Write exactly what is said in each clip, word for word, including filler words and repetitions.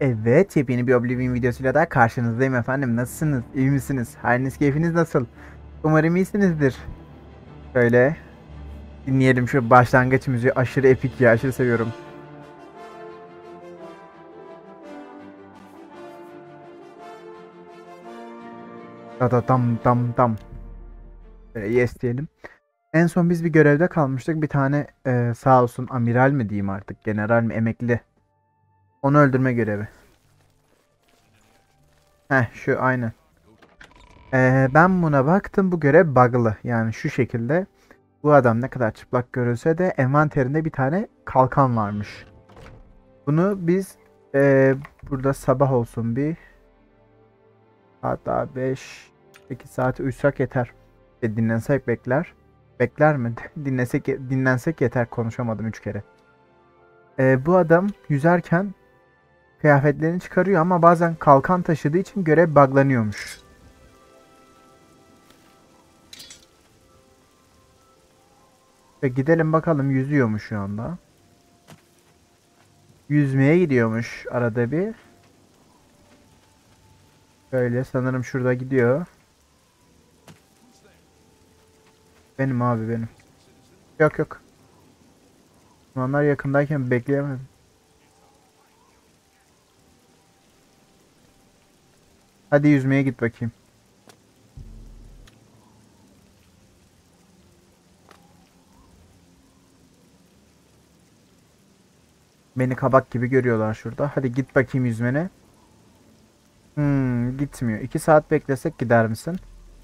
Evet, yepyeni bir Oblivion videosuyla daha karşınızdayım efendim. Nasılsınız? İyi misiniz? Haliniz, keyfiniz nasıl? Umarım iyisinizdir. Şöyle dinleyelim şu başlangıç müziği. Aşırı epik ya, aşırı seviyorum. Da da dam dam dam. Böyle yes diyelim. En son biz bir görevde kalmıştık. Bir tane e, sağ olsun amiral mi diyeyim artık, general mi, emekli. Onu öldürme görevi. Heh, şu aynı. E, ben buna baktım, bu görev bug'lı. Yani şu şekilde. Bu adam ne kadar çıplak görülse de envanterinde bir tane kalkan varmış. Bunu biz eee, burada sabah olsun bir hatta beş sekiz saat uyusak yeter. E, dinlensek bekler. Bekler mi? Dinlesek dinlensek yeter, konuşamadım üç kere. Eee, bu adam yüzerken kıyafetlerini çıkarıyor ama bazen kalkan taşıdığı için görev buglanıyormuş. Ve gidelim bakalım, yüzüyor mu şu anda? Yüzmeye gidiyormuş arada bir. Böyle sanırım şurada gidiyor. Benim abi, benim. Yok yok. Onlar yakındayken bekleyemedim. Hadi yüzmeye git bakayım. Beni kabak gibi görüyorlar şurada. Hadi git bakayım yüzmene. Hmm, gitmiyor. iki saat beklesek gider misin?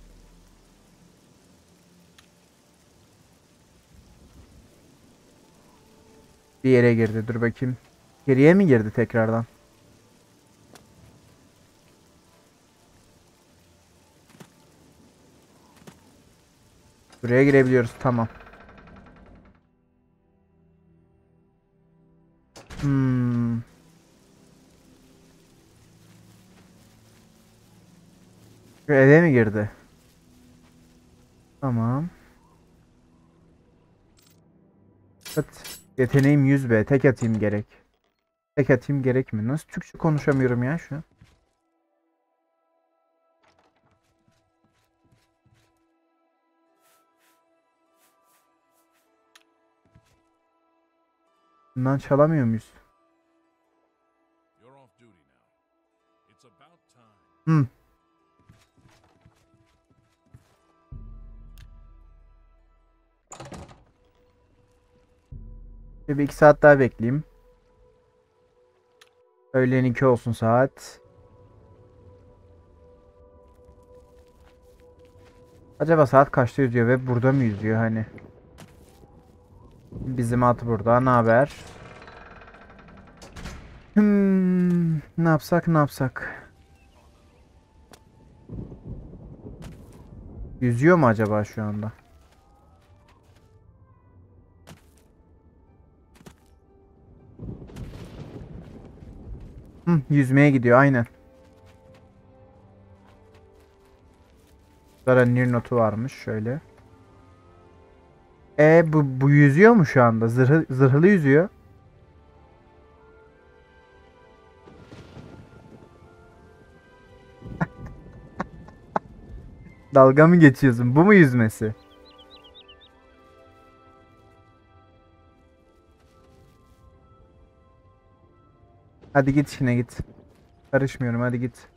Bir yere girdi. Dur bakayım. Geriye mi girdi tekrardan? Buraya girebiliyoruz. Tamam. Hmm. Şu eve mi girdi? Tamam. Evet. Yeteneğim yüz be. Tek atayım gerek. Tek atayım gerek mi? Nasıl Türkçe konuşamıyorum ya şu an? Bundan çalamıyor muyuz? Hmm. Bir iki saat daha bekleyeyim. Öğlen iki olsun saat. Acaba saat kaçta yüzüyor ve burada mı yüzüyor hani? Bizim at burada. Ne haber? Hmm, ne yapsak ne yapsak? Yüzüyor mu acaba şu anda? Hmm, yüzmeye gidiyor aynen. Burada Nir notu varmış şöyle. E bu, bu yüzüyor mu şu anda? Zırhı, zırhlı yüzüyor. Dalga mı geçiyorsun? Bu mu yüzmesi? Hadi git işine git. Karışmıyorum, hadi git.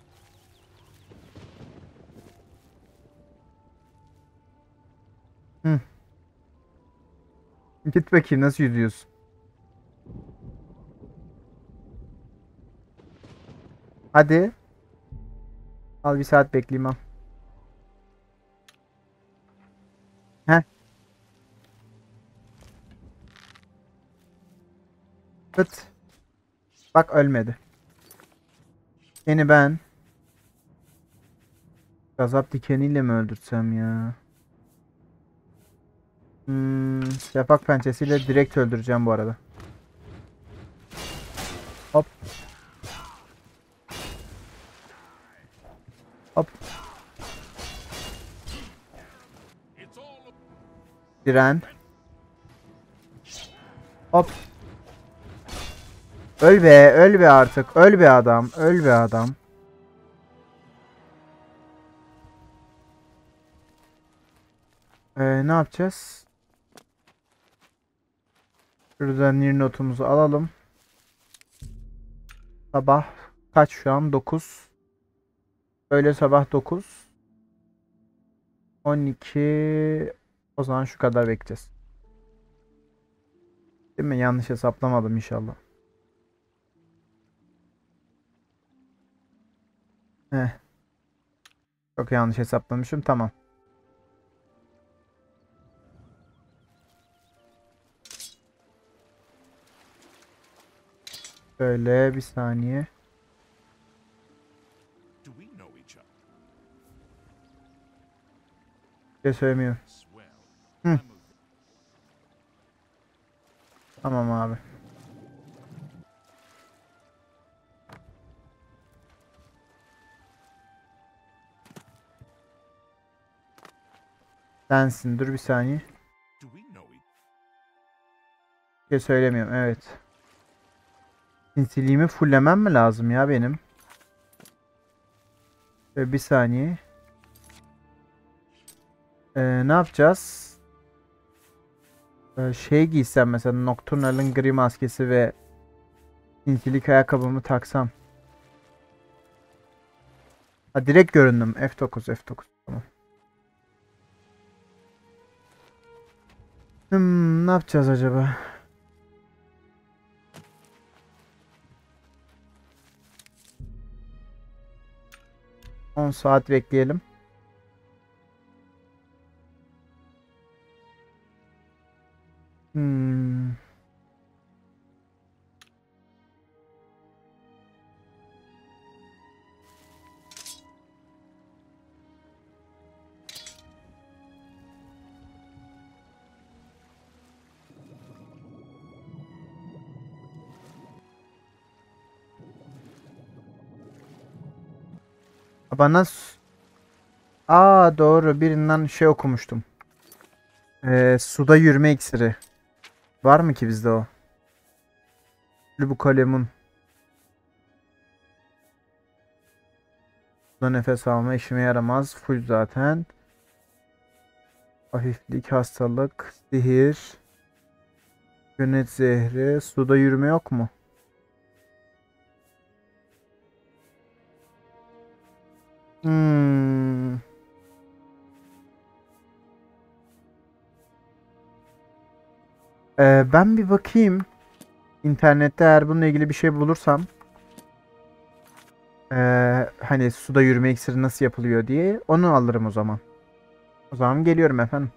Hı. Git bakayım, nasıl yüzüyorsun? Hadi. Al bir saat bekleyeyim al. Heh. Tut. Bak ölmedi. Seni ben gazap dikeniyle mi öldürsem ya? Hmm, şafak pençesiyle direkt öldüreceğim bu arada. Hop hop. Diren. Hop. Öl be, öl be artık. Öl be adam, öl be adam. Ee, ne yapacağız? Şuradan nir notumuzu alalım. Sabah kaç şu an? dokuz. Öğle sabah dokuz. on iki. O zaman şu kadar bekleyeceğiz. Değil mi? Yanlış hesaplamadım inşallah. Heh. Çok yanlış hesaplamışım. Tamam. Şöyle bir saniye. Bir şey söylemiyorum. Hı. Tamam abi. Sensin. Dur bir saniye. Bir şey söylemiyorum. Evet. Sinsiliğimi fullemem mi lazım ya benim? Şöyle bir saniye. Ee, ne yapacağız? Ee, şey giysem mesela Nocturnal'ın gri maskesi ve sinsilik ayakkabımı taksam. Ha, direkt göründüm. F dokuz F dokuz. Tamam. Hmm, ne yapacağız acaba? on saat bekleyelim. Hmm. Bana s- Aa, doğru, birinden şey okumuştum. Ee, suda yürüme iksiri. Var mı ki bizde o? Bu kalemun. Suda nefes alma işime yaramaz. Full zaten. Hafiflik, hastalık, sihir, yönet zehri. Suda yürüme yok mu? Hmm. Ee, ben bir bakayım. İnternette eğer bununla ilgili bir şey bulursam. ee, hani suda yürüme iksiri nasıl yapılıyor diye. Onu alırım o zaman. O zaman geliyorum efendim.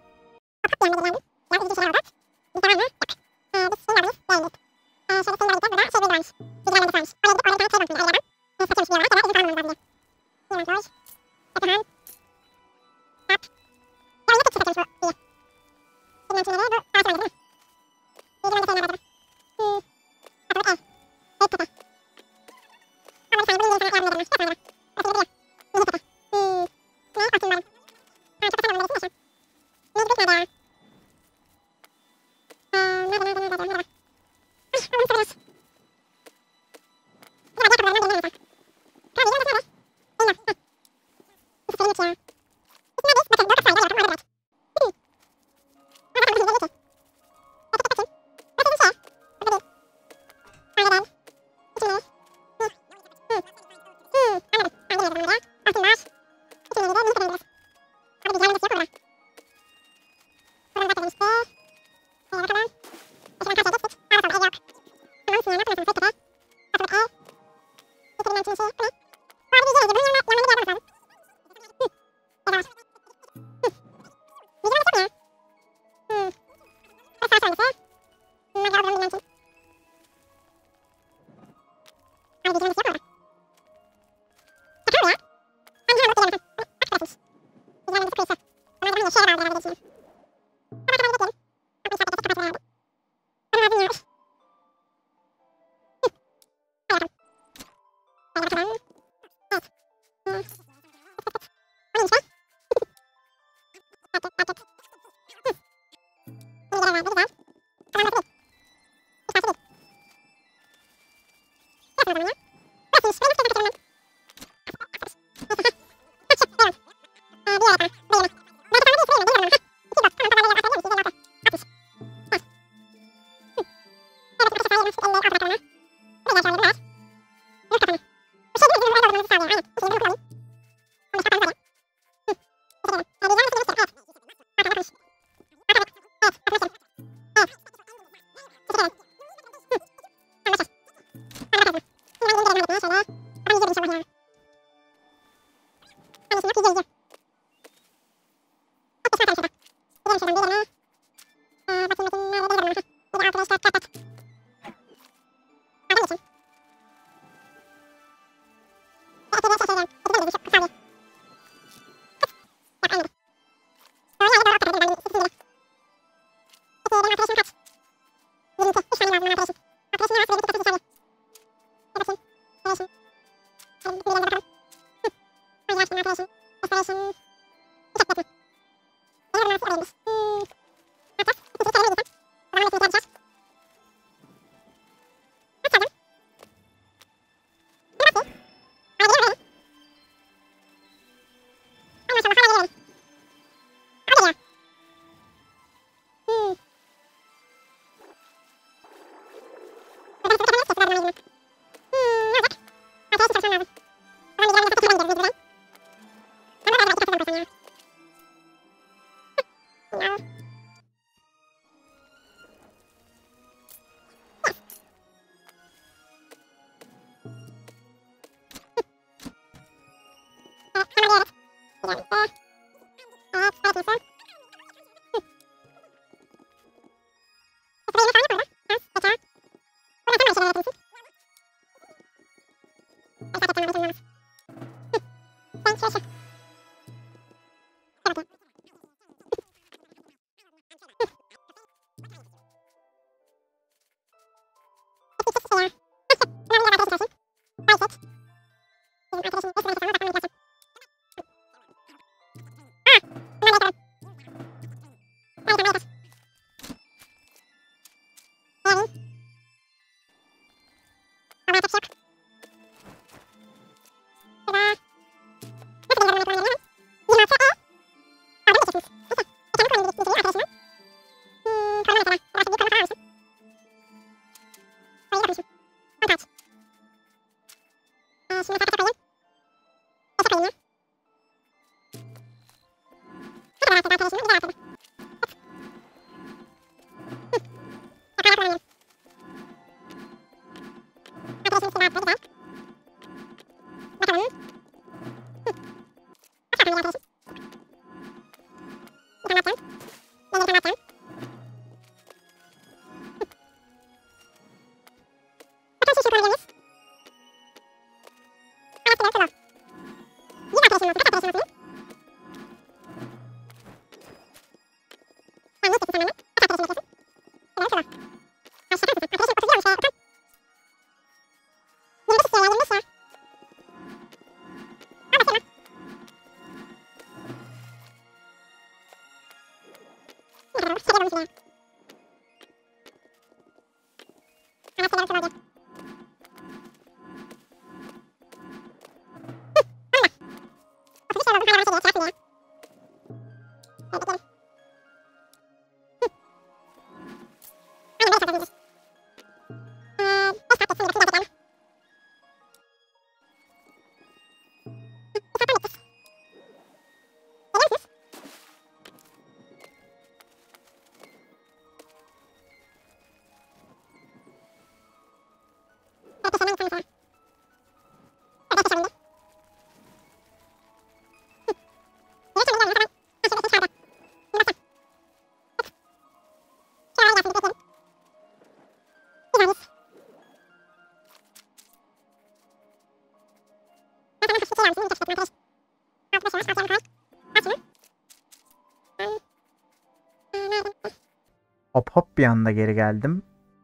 Hop hop bir anda geri geldim.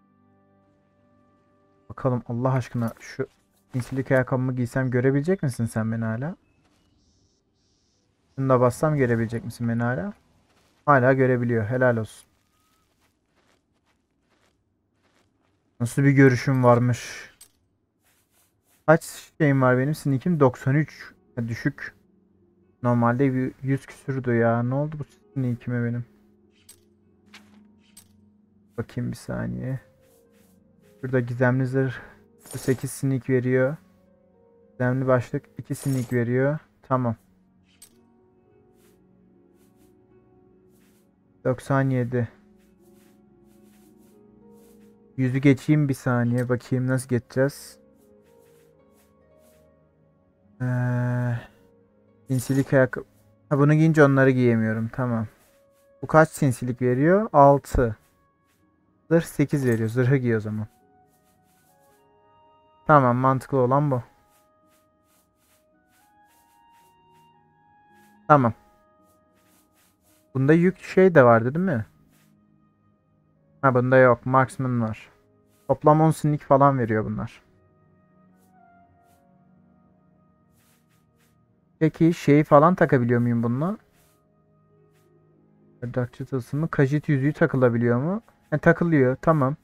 Bakalım Allah aşkına şu insilik ayakkabımı giysem görebilecek misin sen beni hala? Şunu da bassam görebilecek misin beni hala? Hala görebiliyor. Helal olsun. Nasıl bir görüşüm varmış. Kaç şeyim var benim? Sneak'im doksan üç. Ya düşük. Normalde yüz küsürdü ya. Ne oldu bu sneak'ime benim? Bakayım bir saniye. Şurada gizemli zırh sekiz sneak veriyor. Gizemli başlık iki sneak veriyor. Tamam. doksan yedi. yüzü geçeyim bir saniye. Bakayım nasıl geçeceğiz. Ee, Sinsilik ayakkabı. Ha, bunu giyince onları giyemiyorum. Tamam. Bu kaç sinsilik veriyor? altı. Zırh sekiz veriyor. Zırhı giy o zaman. Tamam, mantıklı olan bu. Tamam. Bunda yük şey de vardı değil mi? Ha, bunda yok. Marksman var. Toplam on sinlik falan veriyor bunlar. Peki şeyi falan takabiliyor muyum bununla? Bardakçı tılsımı. Kajit yüzüğü takılabiliyor mu? E, takılıyor. Tamam.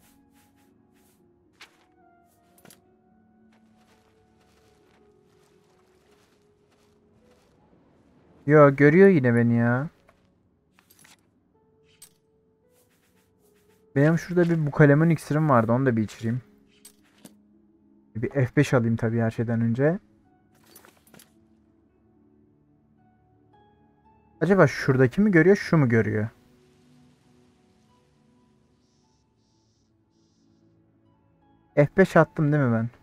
Yo, görüyor yine beni ya. Benim şurada bir bukalemun iksirim vardı. Onu da bir içireyim. Bir F beş alayım tabii her şeyden önce. Acaba şuradaki mi görüyor, şu mu görüyor? F beş attım değil mi ben?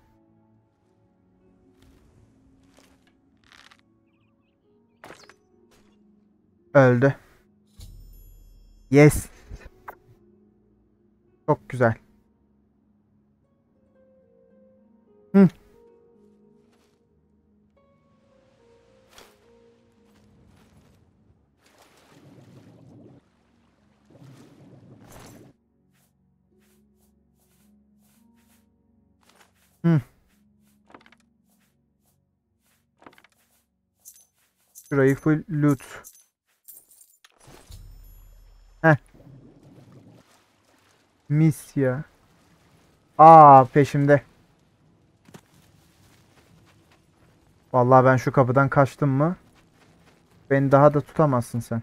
Öldü. Yes. Çok güzel. Hı. Hı. Şurayı full loot. Heh. Mis ya. Aa, peşimde. Vallahi ben şu kapıdan kaçtım mı? Beni daha da tutamazsın sen.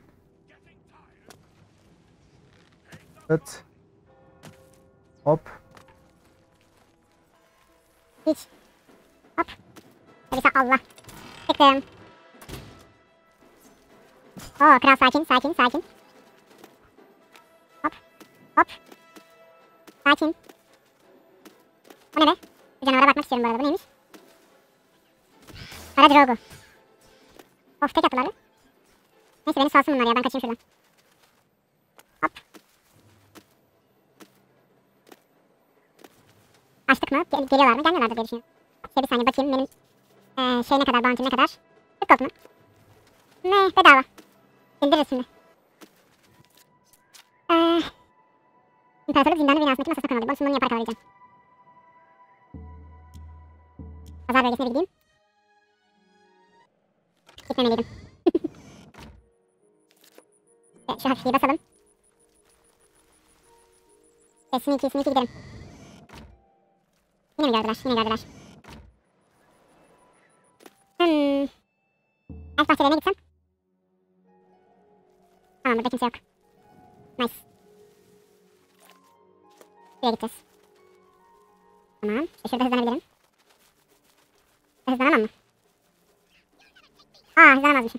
Evet. Hop. Hiç. Hop. Tabii Allah. Çıktım. Oo kral sakin sakin sakin. Hop. Hop. Sakin. O ne be? Bu canavara bakmak istiyorum bu arada. Bu neymiş? Kara Drogo. Of tek attılar. Neyse beni salsın bunlar ya. Ben kaçayım şuradan. Hop. Açtık mı? Gel geliyorlar mı? Gelmiyorlardır diye düşünüyorum. Şöyle bir saniye bakayım. Benim ee, şey ne kadar? Bounty'm ne kadar? kırk gold mu? Ne? Bedava. İndiririz şimdi. Eee... İmparatorluk zindanı binasındaki masasına konuldu. Bunu sunmanı yaparak alacağım. Pazar bölgesine bir gideyim. Gitmemeliydim. Evet, şu hafifliği basalım. Evet, sneaky sneaky gidelim. Yine mi gördüler? Yine gördüler. Hmm. Elf bahçelerine gitsem. Tamam, burada kimse yok. Nice. Buraya gideceğiz. Tamam. İşte şurada hızlanabilirim. Hızlanamam mı? Aa, hızlanamazmışım.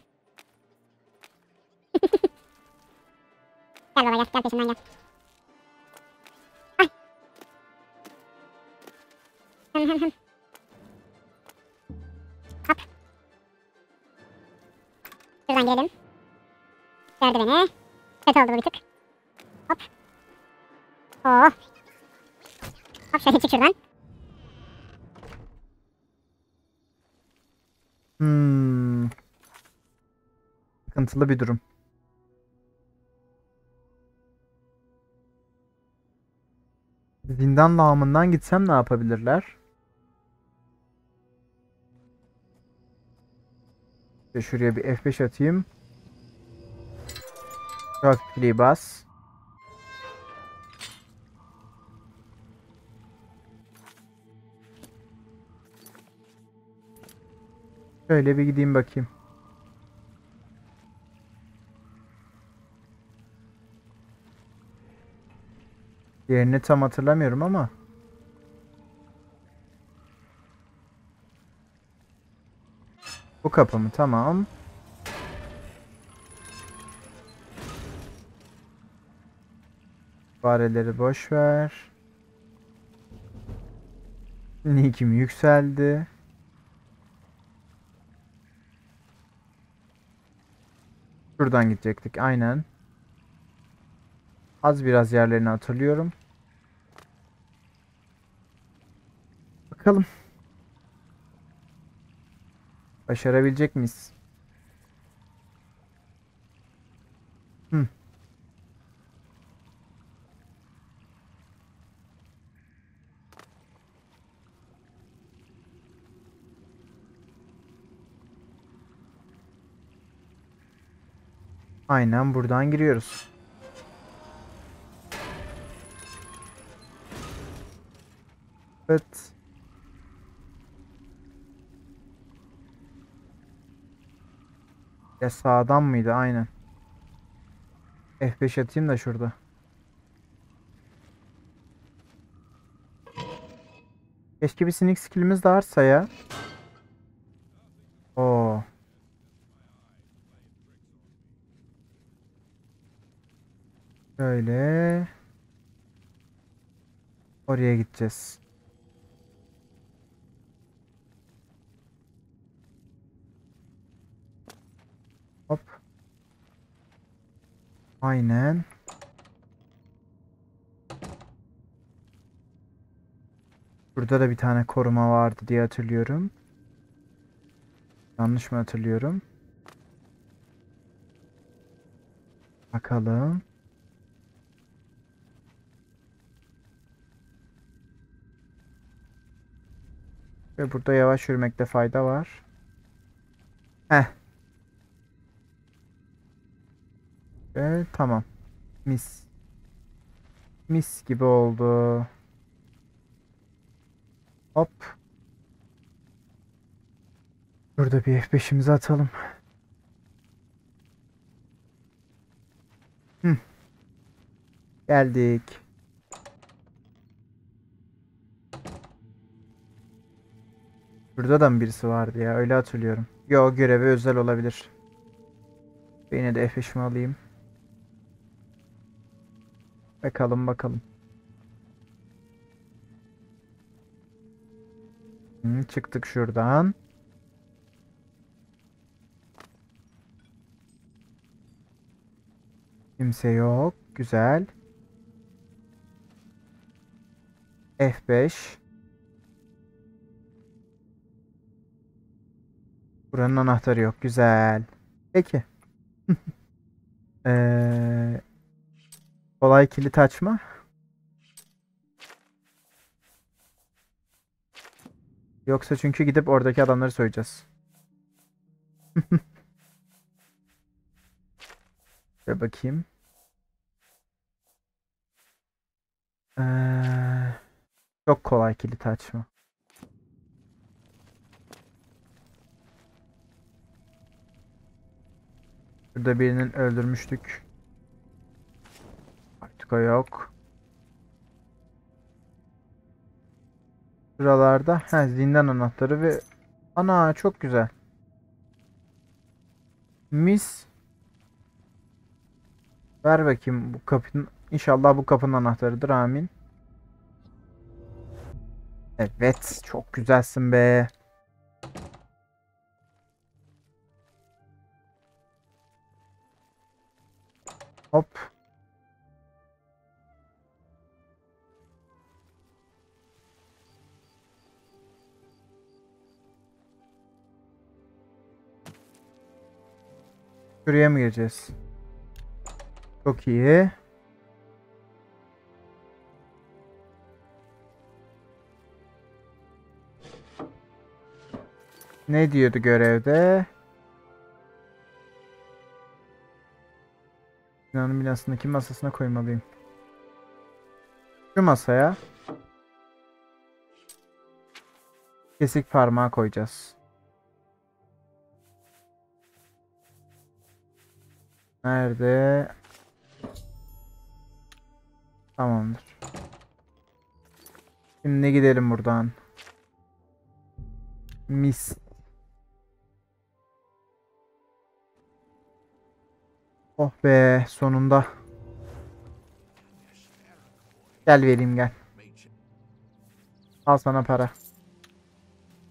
Gel baba gel. Gel peşimden gel. Ay. Hım hım hım. Hop. Şuradan girelim. Gördü beni. Kötü oldu bu bir tık. Hop. Oh. Hop şöyle çık şuradan. Hmm. Sıkıntılı bir durum. Zindan lağımından gitsem ne yapabilirler? İşte şuraya bir F beş atayım. Şu hafifliği bas. Şöyle bir gideyim bakayım. Yerini tam hatırlamıyorum ama. Bu kapı mı? Tamam. Fareleri boş ver. Nick'im yükseldi. Şuradan gidecektik aynen. Az biraz yerlerini hatırlıyorum. Bakalım. Başarabilecek miyiz? Hı. Aynen buradan giriyoruz. Evet. Ya sağdan mıydı? Aynen. F beş atayım da şurada. Keşke bir sneak skill'imiz de artsa ya. Oo. Böyle. Oraya gideceğiz. Hop. Aynen. Burada da bir tane koruma vardı diye hatırlıyorum. Yanlış mı hatırlıyorum? Bakalım. Ve burada yavaş yürümekte fayda var. Heh. Ve tamam. Mis. Mis gibi oldu. Hop. Burada bir F beşimizi atalım. Hı. Geldik. Burada da mı birisi vardı ya? Öyle hatırlıyorum. Yo, görevi özel olabilir. Yine de F beşimi alayım. Bakalım bakalım. Hı, çıktık şuradan. Kimse yok. Güzel. F beş. Buranın anahtarı yok. Güzel. Peki. Ee, kolay kilit açma. Yoksa çünkü gidip oradaki adamları soyacağız. Şöyle bakayım. Ee, çok kolay kilit açma. Burada birinin öldürmüştük. Artık o yok. Şuralarda ha, zindan anahtarı ve ana çok güzel. Mis. Ver bakayım bu kapının. İnşallah bu kapının anahtarıdır. Amin. Evet, çok güzelsin be. Hop. Şuraya mı gireceğiz? Çok iyi. Ne diyordu görevde? Binanın binasındaki masasına koymalıyım. Şu masaya kesik parmağı koyacağız. Nerede? Tamamdır. Şimdi gidelim buradan. Mis. Oh be, sonunda. Gel vereyim gel. Al sana para.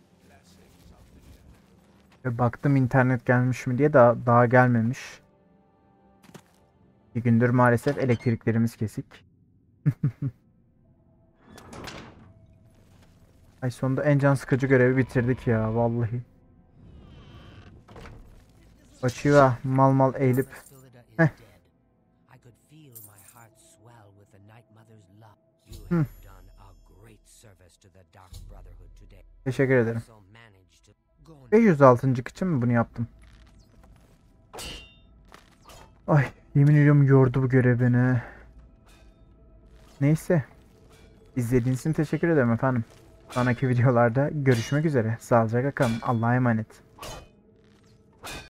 Ve baktım internet gelmiş mi diye, daha, daha gelmemiş. Bir gündür maalesef elektriklerimiz kesik. Ay sonunda en can sıkıcı görevi bitirdik ya vallahi. Açıyor mal mal eğilip. Heh. Hı. Teşekkür ederim. Ve yüz altıncı için mi bunu yaptım? Ay yemin ediyorum yordu bu görev beni. Neyse. İzlediğiniz için teşekkür ederim efendim. Sonraki videolarda görüşmek üzere. Sağlıcakla kalın. Allah'a emanet.